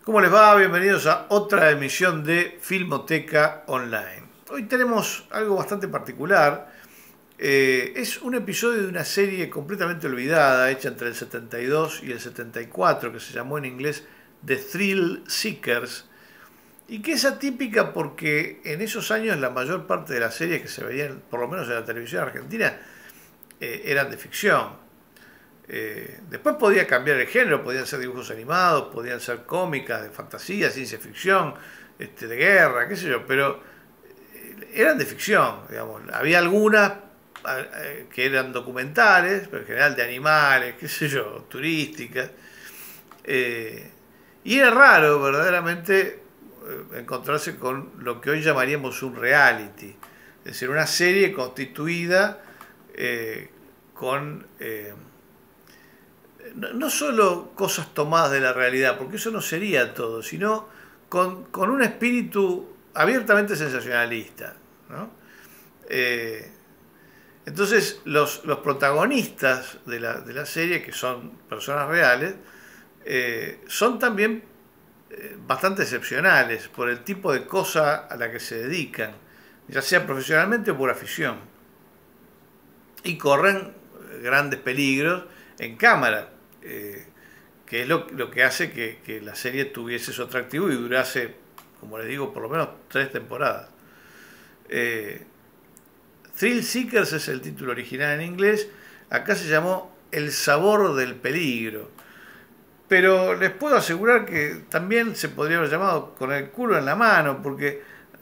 ¿Cómo les va? Bienvenidos a otra emisión de Filmoteca Online. Hoy tenemos algo bastante particular. Es un episodio de una serie completamente olvidada, hecha entre el 72 y el 74, que se llamó en inglés The Thrill Seekers, y que es atípica porque en esos años la mayor parte de las series que se veían, por lo menos en la televisión argentina, eran de ficción. Después podía cambiar el género, podían ser dibujos animados, podían ser cómicas, de fantasía, ciencia ficción, de guerra, qué sé yo, pero eran de ficción, digamos. Había algunas que eran documentales, pero en general de animales, qué sé yo, turísticas. Y era raro verdaderamente encontrarse con lo que hoy llamaríamos un reality, es decir, una serie constituida con no solo cosas tomadas de la realidad, porque eso no sería todo, sino con un espíritu abiertamente sensacionalista, ¿no? Entonces los protagonistas de la serie, que son personas reales, son también bastante excepcionales por el tipo de cosa a la que se dedican, ya sea profesionalmente o por afición, y corren grandes peligros en cámara, que es lo que hace que la serie tuviese su atractivo y durase, como les digo, por lo menos 3 temporadas. Thrill Seekers es el título original en inglés. Acá se llamó El sabor del peligro, pero les puedo asegurar que también se podría haber llamado Con el culo en la mano, porque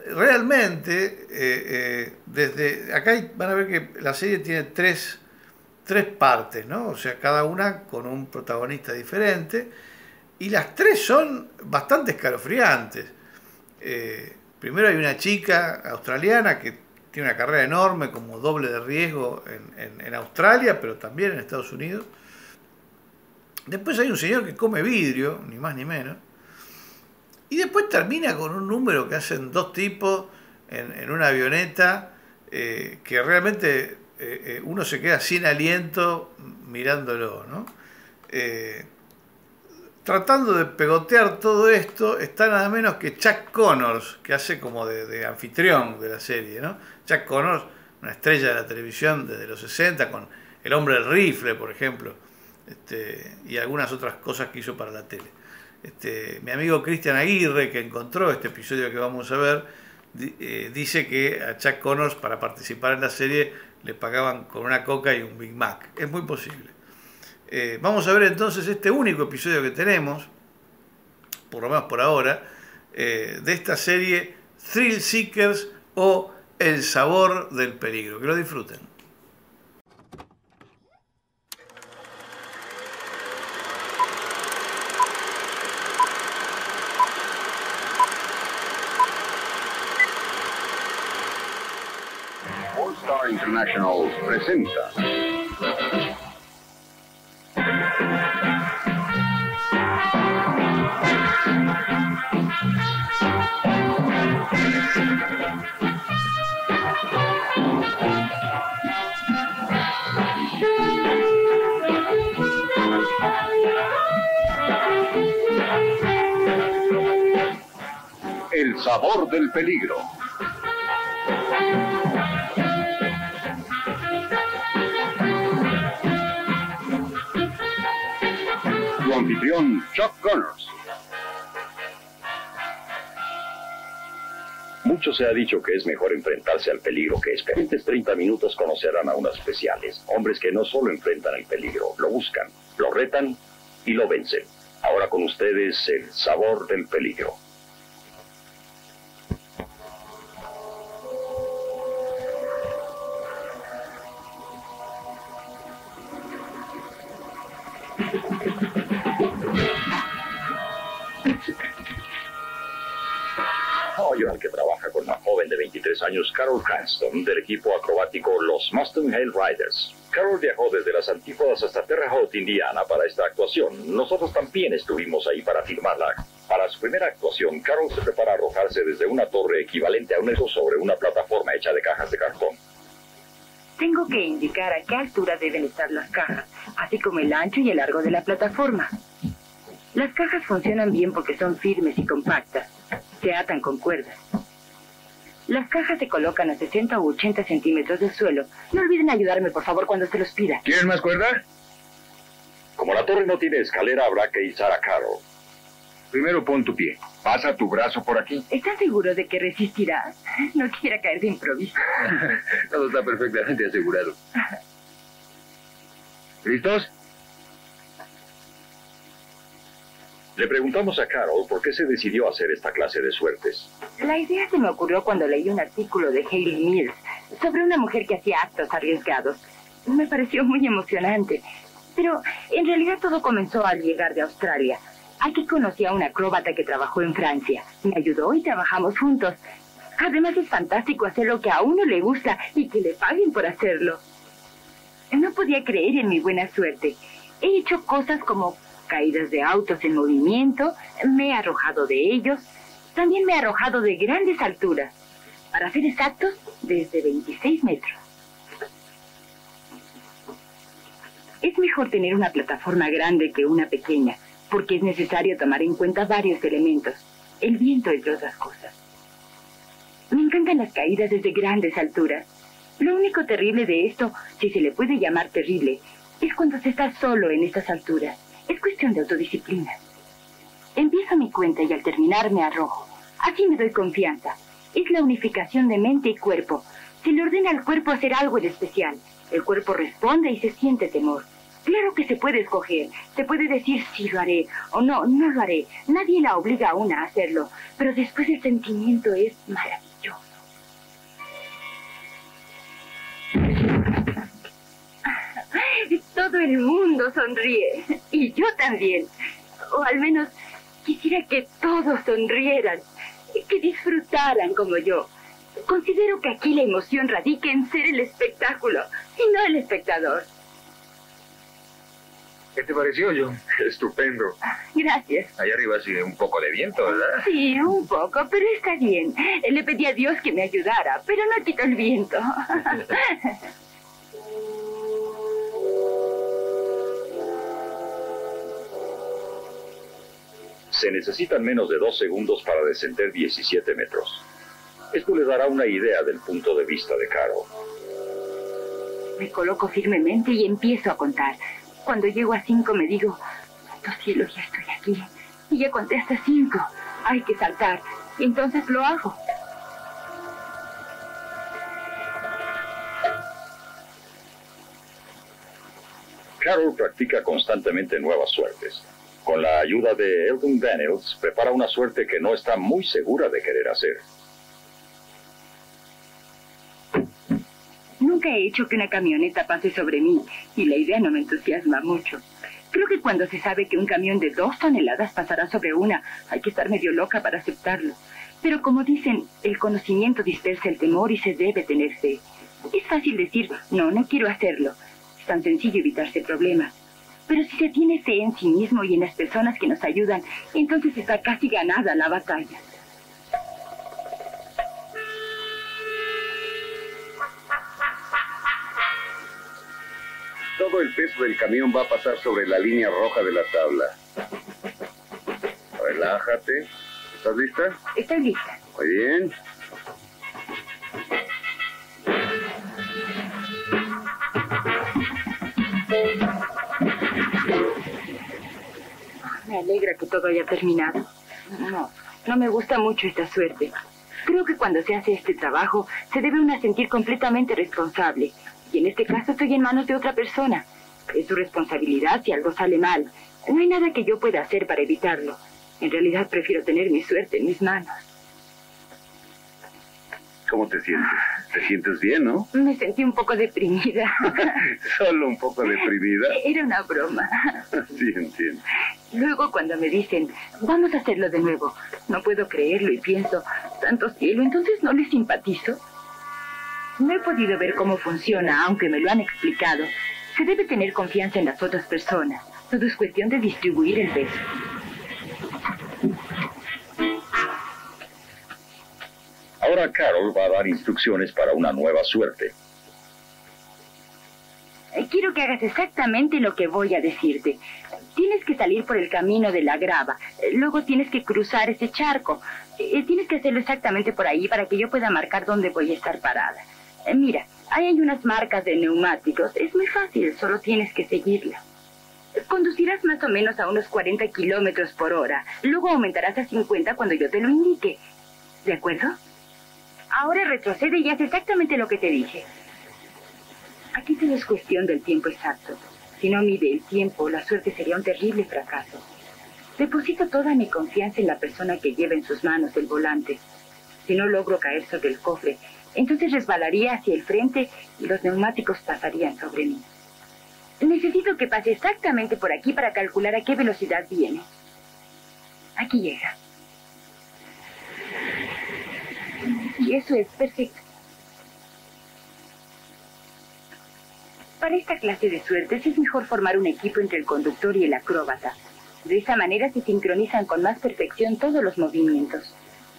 realmente desde acá van a ver que la serie tiene tres partes, ¿no? O sea, cada una con un protagonista diferente, y las tres son bastante escalofriantes. Primero hay una chica australiana que tiene una carrera enorme como doble de riesgo en Australia, pero también en Estados Unidos. Después hay un señor que come vidrio, ni más ni menos. Y después termina con un número que hacen 2 tipos en una avioneta, que realmente uno se queda sin aliento mirándolo, ¿no? Tratando de pegotear todo esto está nada menos que Chuck Connors, que hace como de anfitrión de la serie, ¿no? Chuck Connors, una estrella de la televisión desde los 60, con El hombre del rifle, por ejemplo, y algunas otras cosas que hizo para la tele. Mi amigo Cristian Aguirre, que encontró este episodio que vamos a ver, dice que a Chuck Connors, para participar en la serie, le pagaban con una coca y un Big Mac. Es muy posible. Vamos a ver entonces este único episodio que tenemos, por lo menos por ahora, de esta serie Thrill Seekers o El sabor del peligro. Que lo disfruten. All Star International presenta El sabor del peligro. Su anfitrión, Chuck Connors. Mucho se ha dicho que es mejor enfrentarse al peligro que esperar. En 30 minutos conocerán a unos especiales, hombres que no solo enfrentan el peligro, lo buscan, lo retan y lo vencen. Ahora con ustedes, el sabor del peligro. Al que trabaja con una joven de 23 años, Carol Cranston, del equipo acrobático Los Mustang Hale Riders. Carol viajó desde las antípodas hasta Terre Haute, Indiana, para esta actuación. Nosotros también estuvimos ahí para filmarla. Para su primera actuación, Carol se prepara a arrojarse desde una torre equivalente a un metro sobre una plataforma hecha de cajas de cartón. Tengo que indicar a qué altura deben estar las cajas, así como el ancho y el largo de la plataforma. Las cajas funcionan bien porque son firmes y compactas. Se atan con cuerdas. Las cajas se colocan a 60 u 80 centímetros del suelo. No olviden ayudarme, por favor, cuando se los pida. ¿Quieres más cuerda? Como la torre no tiene escalera, habrá que izar a Carol. Primero pon tu pie. Pasa tu brazo por aquí. ¿Estás seguro de que resistirás? No quisiera caer de improviso. Todo está perfectamente asegurado. ¿Listos? Le preguntamos a Carol por qué se decidió hacer esta clase de suertes. La idea se me ocurrió cuando leí un artículo de Hayley Mills sobre una mujer que hacía actos arriesgados. Me pareció muy emocionante. Pero en realidad todo comenzó al llegar de Australia. Aquí conocí a una acróbata que trabajó en Francia. Me ayudó y trabajamos juntos. Además es fantástico hacer lo que a uno le gusta y que le paguen por hacerlo. No podía creer en mi buena suerte. He hecho cosas como caídas de autos en movimiento, me he arrojado de ellos, también me he arrojado de grandes alturas. Para ser exactos, desde 26 metros. Es mejor tener una plataforma grande que una pequeña, porque es necesario tomar en cuenta varios elementos, el viento entre otras cosas. Me encantan las caídas desde grandes alturas. Lo único terrible de esto, si se le puede llamar terrible, es cuando se está solo en estas alturas. Es cuestión de autodisciplina. Empiezo mi cuenta y al terminar me arrojo. Así me doy confianza. Es la unificación de mente y cuerpo. Se le ordena al cuerpo hacer algo en especial. El cuerpo responde y se siente temor. Claro que se puede escoger. Se puede decir sí lo haré o no, no lo haré. Nadie la obliga a una a hacerlo. Pero después el sentimiento es maravilloso. Todo el mundo sonríe. Y yo también. O al menos quisiera que todos sonrieran. Que disfrutaran como yo. Considero que aquí la emoción radica en ser el espectáculo y no el espectador. ¿Qué te pareció, John? Estupendo. Gracias. Allá arriba sigue un poco de viento, ¿verdad? Sí, un poco, pero está bien. Le pedí a Dios que me ayudara, pero no quitó el viento. Se necesitan menos de 2 segundos para descender 17 metros. Esto le dará una idea del punto de vista de Carol. Me coloco firmemente y empiezo a contar. Cuando llego a 5 me digo, santo cielo, ya estoy aquí. Y ya conté hasta 5. Hay que saltar. Y entonces lo hago. Carol practica constantemente nuevas suertes. Con la ayuda de Eldon Daniels, prepara una suerte que no está muy segura de querer hacer. Nunca he hecho que una camioneta pase sobre mí, y la idea no me entusiasma mucho. Creo que cuando se sabe que un camión de 2 toneladas pasará sobre una, hay que estar medio loca para aceptarlo. Pero como dicen, el conocimiento dispersa el temor y se debe tener fe. Es fácil decir, no, no quiero hacerlo. Es tan sencillo evitarse problemas. Pero si se tiene fe en sí mismo y en las personas que nos ayudan, entonces está casi ganada la batalla. Todo el peso del camión va a pasar sobre la línea roja de la tabla. Relájate. ¿Estás lista? Estoy lista. Muy bien. Me alegra que todo haya terminado. No me gusta mucho esta suerte. Creo que cuando se hace este trabajo, se debe uno sentir completamente responsable. Y en este caso estoy en manos de otra persona. Es su responsabilidad si algo sale mal. No hay nada que yo pueda hacer para evitarlo. En realidad prefiero tener mi suerte en mis manos. ¿Cómo te sientes? ¿Te sientes bien, no? Me sentí un poco deprimida. ¿Solo un poco deprimida? Era una broma. Sí, entiendo. Luego cuando me dicen, vamos a hacerlo de nuevo, no puedo creerlo y pienso, santo cielo, entonces no les simpatizo. No he podido ver cómo funciona, aunque me lo han explicado. Se debe tener confianza en las otras personas. Todo es cuestión de distribuir el peso. Ahora Carol va a dar instrucciones para una nueva suerte. Quiero que hagas exactamente lo que voy a decirte. Tienes que salir por el camino de la grava. Luego tienes que cruzar ese charco. Tienes que hacerlo exactamente por ahí para que yo pueda marcar dónde voy a estar parada. Mira, ahí hay unas marcas de neumáticos. Es muy fácil, solo tienes que seguirlas. Conducirás más o menos a unos 40 kilómetros por hora. Luego aumentarás a 50 cuando yo te lo indique. ¿De acuerdo? Ahora retrocede y haz exactamente lo que te dije. Aquí todo es cuestión del tiempo exacto. Si no mide el tiempo, la suerte sería un terrible fracaso. Deposito toda mi confianza en la persona que lleva en sus manos el volante. Si no logro caer sobre el cofre, entonces resbalaría hacia el frente y los neumáticos pasarían sobre mí. Necesito que pase exactamente por aquí para calcular a qué velocidad viene. Aquí llega. Y eso es perfecto. Para esta clase de suertes es mejor formar un equipo entre el conductor y el acróbata. De esa manera se sincronizan con más perfección todos los movimientos.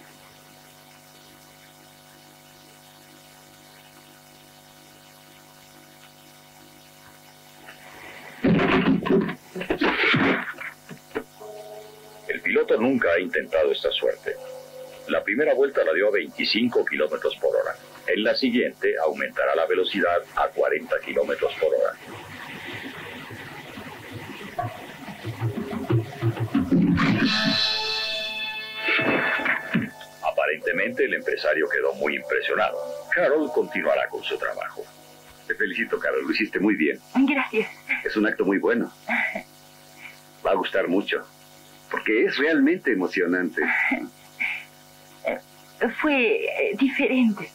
El piloto nunca ha intentado esta suerte. La primera vuelta la dio a 25 kilómetros por hora. En la siguiente aumentará la velocidad a 40 kilómetros por hora. Aparentemente el empresario quedó muy impresionado. Carol continuará con su trabajo. Te felicito, Carol, lo hiciste muy bien. Gracias. Es un acto muy bueno. Va a gustar mucho, porque es realmente emocionante. Fue diferente.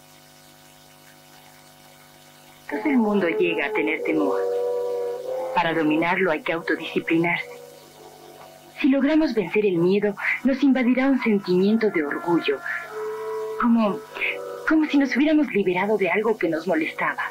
Todo el mundo llega a tener temor. Para dominarlo hay que autodisciplinarse. Si logramos vencer el miedo, nos invadirá un sentimiento de orgullo. Como si nos hubiéramos liberado de algo que nos molestaba.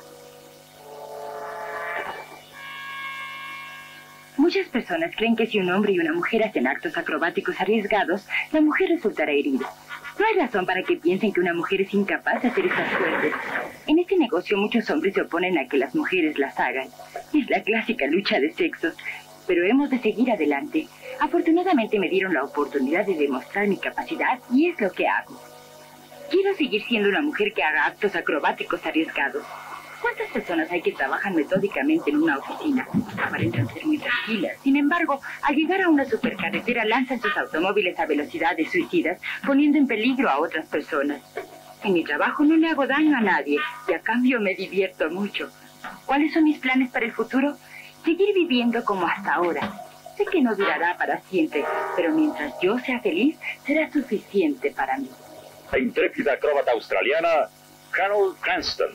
Muchas personas creen que si un hombre y una mujer hacen actos acrobáticos arriesgados, la mujer resultará herida. No hay razón para que piensen que una mujer es incapaz de hacer esas suertes. En este negocio muchos hombres se oponen a que las mujeres las hagan. Es la clásica lucha de sexos. Pero hemos de seguir adelante. Afortunadamente me dieron la oportunidad de demostrar mi capacidad y es lo que hago. Quiero seguir siendo una mujer que haga actos acrobáticos arriesgados. ¿Cuántas personas hay que trabajan metódicamente en una oficina? Aparentan ser muy tranquilas. Sin embargo, al llegar a una supercarretera lanzan sus automóviles a velocidades suicidas, poniendo en peligro a otras personas. En mi trabajo no le hago daño a nadie y a cambio me divierto mucho. ¿Cuáles son mis planes para el futuro? Seguir viviendo como hasta ahora. Sé que no durará para siempre, pero mientras yo sea feliz, será suficiente para mí. La intrépida acróbata australiana Carol Cranston.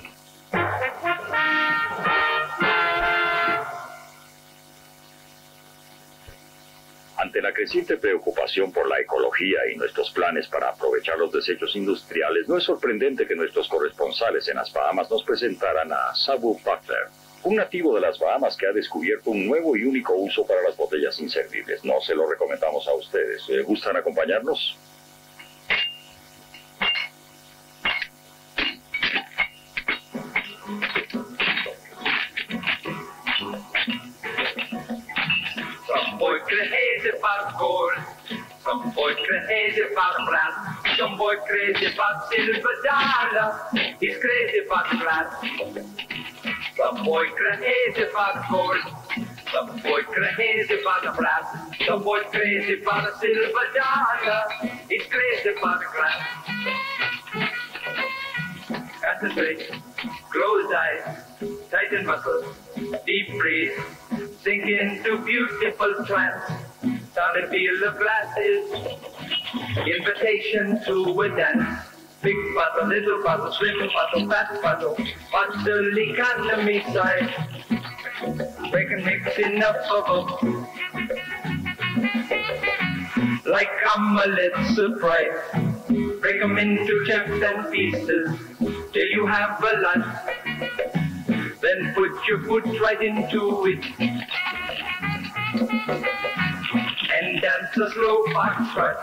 Ante la creciente preocupación por la ecología y nuestros planes para aprovechar los desechos industriales, no es sorprendente que nuestros corresponsales en las Bahamas nos presentaran a Sabu Butler, un nativo de las Bahamas que ha descubierto un nuevo y único uso para las botellas inservibles. No se lo recomendamos a ustedes. ¿Gustan acompañarnos? Some boy crazy about gold, some boy crazy about brass, some boy crazy about silver dollar, he's crazy about brass. Some boy crazy about gold, some boy crazy about brass, some boy crazy about silver dollar, he's crazy about grass. Concentrate, close eyes, tighten muscles, deep breathe, sink into beautiful trance. Start to feel the glasses, invitation to a dance. Big puzzle, little puzzle, slim puzzle, fat puzzle, what's the economy side? Break and mix enough bubble, like omelette surprise. Break them into chunks and pieces, till you have a lot. Then put your foot right into it, and dance a slow foxtrot.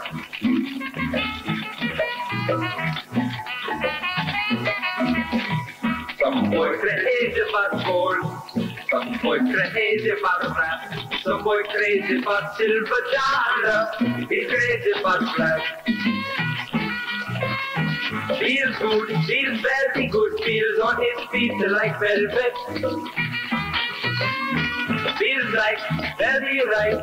Some boy crazy about gold, some Some boy crazy about rap. Some boy crazy about silver dollar. He's crazy about rap. Feels good, feels very good, feels on his feet like velvet. Feels like very right.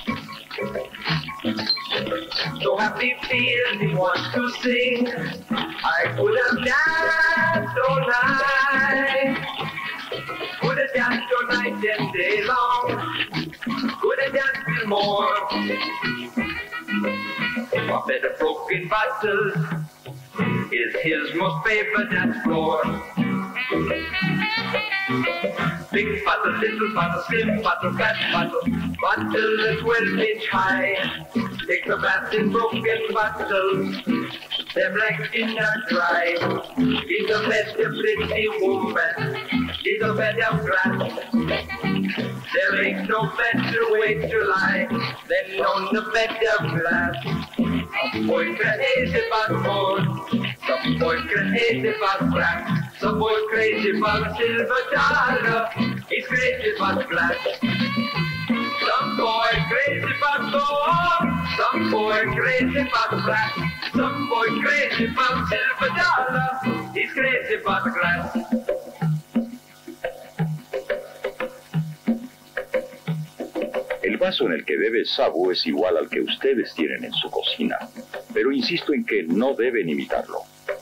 So happy feels he wants to sing. I could have danced all night. Could have danced all night and day long. Could have danced till more. A bed of broken bottles is his most favorite dance floor. Big bottle, little bottle, slim bottle, fat bottle, bottle that's 12 inch high. Take a bath in broken bottles, they're black and not dry. He's a better pretty woman, he's a better glass. There ain't no better way to lie than on the bed of glass. Some boy crazy about gold, some boy crazy about crack, some boy crazy about silver dollar, he's crazy about glass. Some boy crazy about gold, some boy crazy about crack, some boy crazy about silver dollar, he's crazy about glass. El vaso en el que bebe Sabu es igual al que ustedes tienen en su cocina, pero insisto en que no deben imitarlo.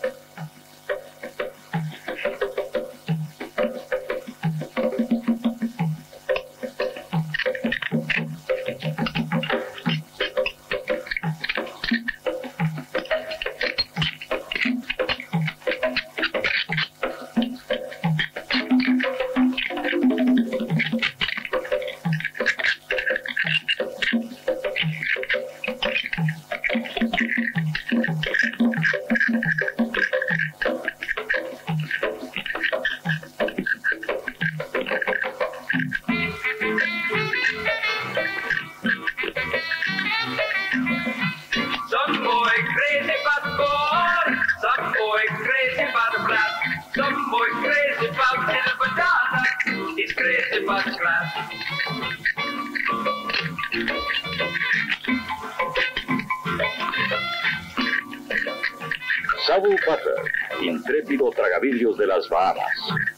Sabu Butter, intrépido tragavidrios de las Bahamas.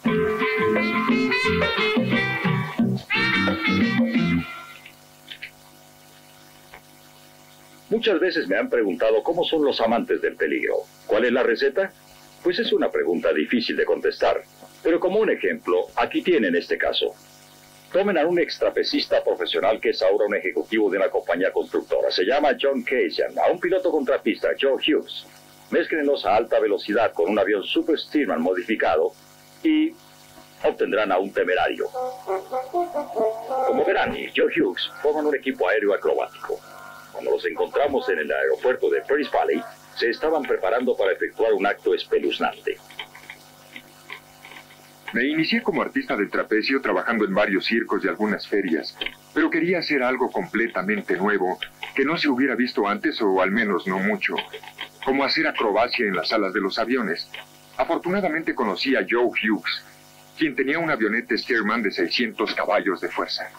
Muchas veces me han preguntado cómo son los amantes del peligro. ¿Cuál es la receta? Pues es una pregunta difícil de contestar. Pero como un ejemplo, aquí tienen este caso. Tomen a un extrapecista profesional que es ahora un ejecutivo de una compañía constructora. Se llama John Kasian. A un piloto contratista, Joe Hughes. Mézclenlos a alta velocidad con un avión Super Stearman modificado y obtendrán a un temerario. Como verán, y Joe Hughes forman un equipo aéreo acrobático. Cuando los encontramos en el aeropuerto de Perris Valley, se estaban preparando para efectuar un acto espeluznante. Me inicié como artista de trapecio trabajando en varios circos y algunas ferias, pero quería hacer algo completamente nuevo, que no se hubiera visto antes o al menos no mucho, como hacer acrobacia en las alas de los aviones. Afortunadamente conocí a Joe Hughes, quien tenía una avioneta Stearman de 600 caballos de fuerza.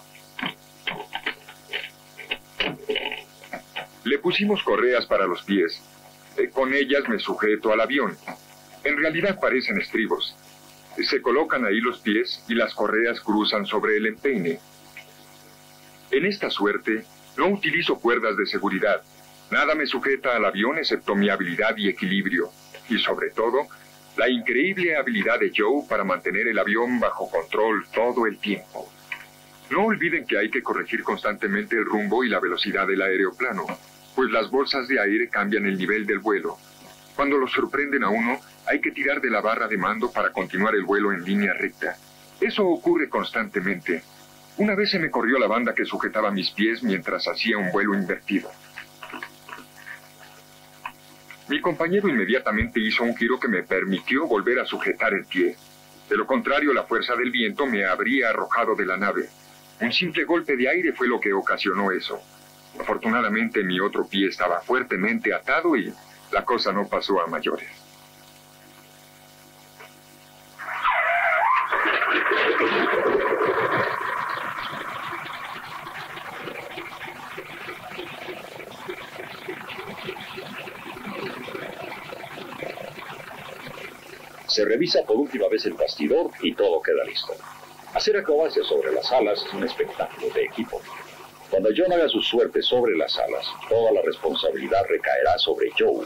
Le pusimos correas para los pies. Con ellas me sujeto al avión. En realidad parecen estribos. Se colocan ahí los pies y las correas cruzan sobre el empeine. En esta suerte, no utilizo cuerdas de seguridad. Nada me sujeta al avión excepto mi habilidad y equilibrio. Y sobre todo, la increíble habilidad de Joe para mantener el avión bajo control todo el tiempo. No olviden que hay que corregir constantemente el rumbo y la velocidad del aeroplano, pues las bolsas de aire cambian el nivel del vuelo. Cuando lo sorprenden a uno, hay que tirar de la barra de mando para continuar el vuelo en línea recta. Eso ocurre constantemente. Una vez se me corrió la banda que sujetaba mis pies mientras hacía un vuelo invertido. Mi compañero inmediatamente hizo un giro que me permitió volver a sujetar el pie. De lo contrario, la fuerza del viento me habría arrojado de la nave. Un simple golpe de aire fue lo que ocasionó eso. Afortunadamente, mi otro pie estaba fuertemente atado y la cosa no pasó a mayores. Se revisa por última vez el bastidor y todo queda listo. Hacer acrobacias sobre las alas es un espectáculo de equipo. Cuando John haga su suerte sobre las alas, toda la responsabilidad recaerá sobre Joe.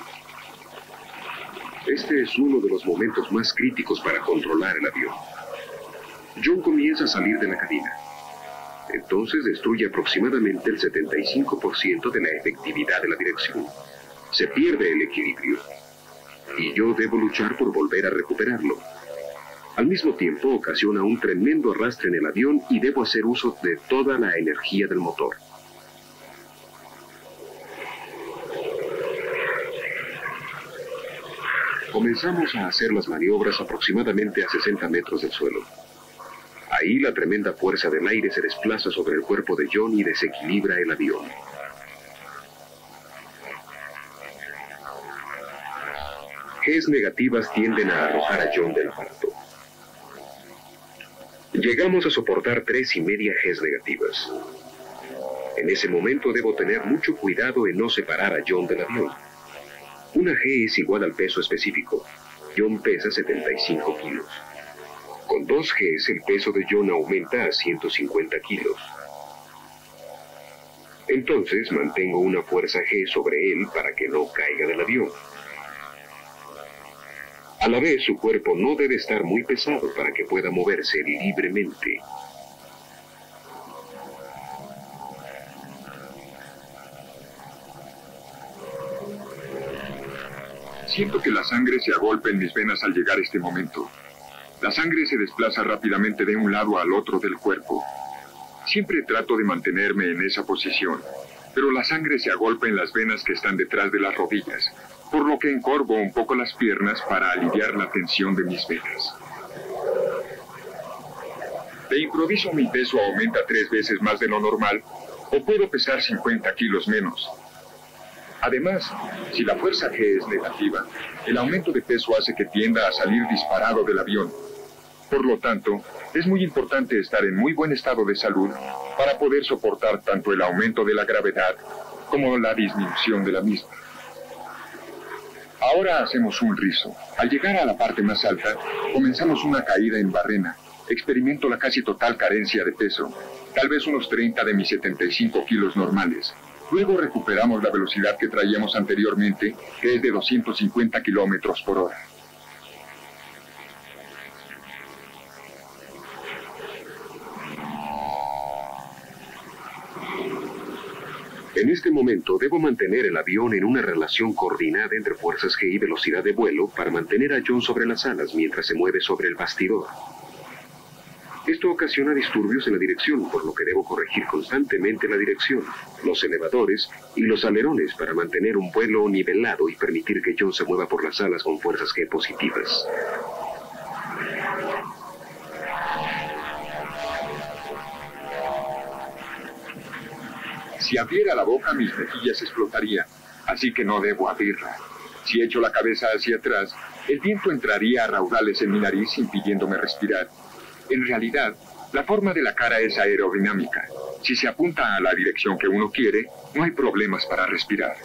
Este es uno de los momentos más críticos para controlar el avión. John comienza a salir de la cabina. Entonces destruye aproximadamente el 75% de la efectividad de la dirección. Se pierde el equilibrio. Y yo debo luchar por volver a recuperarlo. Al mismo tiempo ocasiona un tremendo arrastre en el avión y debo hacer uso de toda la energía del motor. Comenzamos a hacer las maniobras aproximadamente a 60 metros del suelo. Ahí la tremenda fuerza del aire se desplaza sobre el cuerpo de John y desequilibra el avión. Gs negativas tienden a arrojar a John del aparato. Llegamos a soportar 3,5 Gs negativas. En ese momento debo tener mucho cuidado en no separar a John del avión. Una G es igual al peso específico. John pesa 75 kilos. Con 2 Gs el peso de John aumenta a 150 kilos. Entonces mantengo una fuerza G sobre él para que no caiga del avión. A la vez, su cuerpo no debe estar muy pesado para que pueda moverse libremente. Siento que la sangre se agolpa en mis venas al llegar a este momento. La sangre se desplaza rápidamente de un lado al otro del cuerpo. Siempre trato de mantenerme en esa posición, pero la sangre se agolpa en las venas que están detrás de las rodillas, por lo que encorvo un poco las piernas para aliviar la tensión de mis venas. De improviso mi peso aumenta 3 veces más de lo normal, o puedo pesar 50 kilos menos. Además, si la fuerza G es negativa, el aumento de peso hace que tienda a salir disparado del avión. Por lo tanto, es muy importante estar en muy buen estado de salud para poder soportar tanto el aumento de la gravedad como la disminución de la misma. Ahora hacemos un rizo. Al llegar a la parte más alta, comenzamos una caída en barrena. Experimento la casi total carencia de peso, tal vez unos 30 de mis 75 kilos normales. Luego recuperamos la velocidad que traíamos anteriormente, que es de 250 kilómetros por hora. En este momento debo mantener el avión en una relación coordinada entre fuerzas G y velocidad de vuelo para mantener a John sobre las alas mientras se mueve sobre el bastidor. Esto ocasiona disturbios en la dirección, por lo que debo corregir constantemente la dirección, los elevadores y los alerones para mantener un vuelo nivelado y permitir que John se mueva por las alas con fuerzas G positivas. Si abriera la boca, mis mejillas explotarían, así que no debo abrirla. Si echo la cabeza hacia atrás, el viento entraría a raudales en mi nariz impidiéndome respirar. En realidad, la forma de la cara es aerodinámica. Si se apunta a la dirección que uno quiere, no hay problemas para respirar.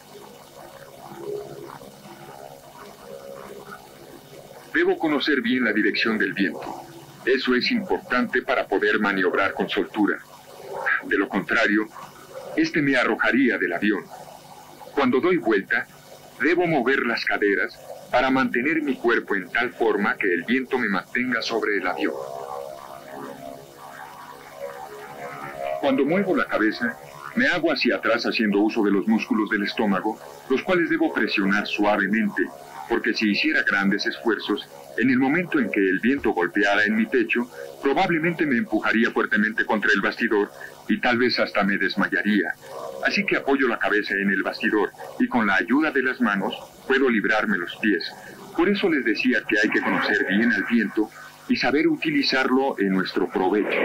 Debo conocer bien la dirección del viento. Eso es importante para poder maniobrar con soltura. De lo contrario, este me arrojaría del avión. Cuando doy vuelta, debo mover las caderas para mantener mi cuerpo en tal forma que el viento me mantenga sobre el avión. Cuando muevo la cabeza, me hago hacia atrás haciendo uso de los músculos del estómago, los cuales debo presionar suavemente, porque si hiciera grandes esfuerzos, en el momento en que el viento golpeara en mi pecho, probablemente me empujaría fuertemente contra el bastidor y tal vez hasta me desmayaría. Así que apoyo la cabeza en el bastidor y con la ayuda de las manos puedo librarme los pies. Por eso les decía que hay que conocer bien al viento y saber utilizarlo en nuestro provecho.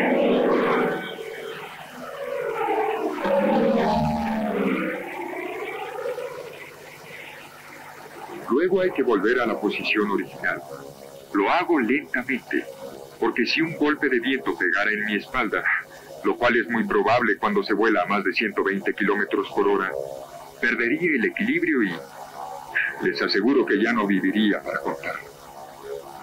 Luego hay que volver a la posición original. Lo hago lentamente, porque si un golpe de viento pegara en mi espalda, lo cual es muy probable cuando se vuela a más de 120 kilómetros por hora, perdería el equilibrio y les aseguro que ya no viviría para contarlo.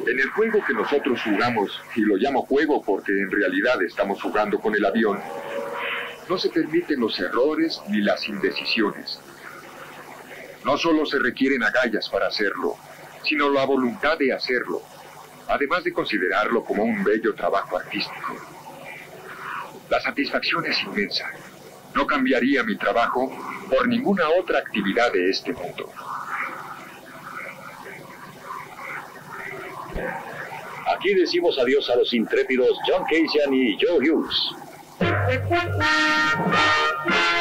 En el juego que nosotros jugamos, y lo llamo juego porque en realidad estamos jugando con el avión, no se permiten los errores ni las indecisiones. No solo se requieren agallas para hacerlo, sino la voluntad de hacerlo, además de considerarlo como un bello trabajo artístico. La satisfacción es inmensa. No cambiaría mi trabajo por ninguna otra actividad de este mundo. Aquí decimos adiós a los intrépidos John Kasian y Joe Hughes.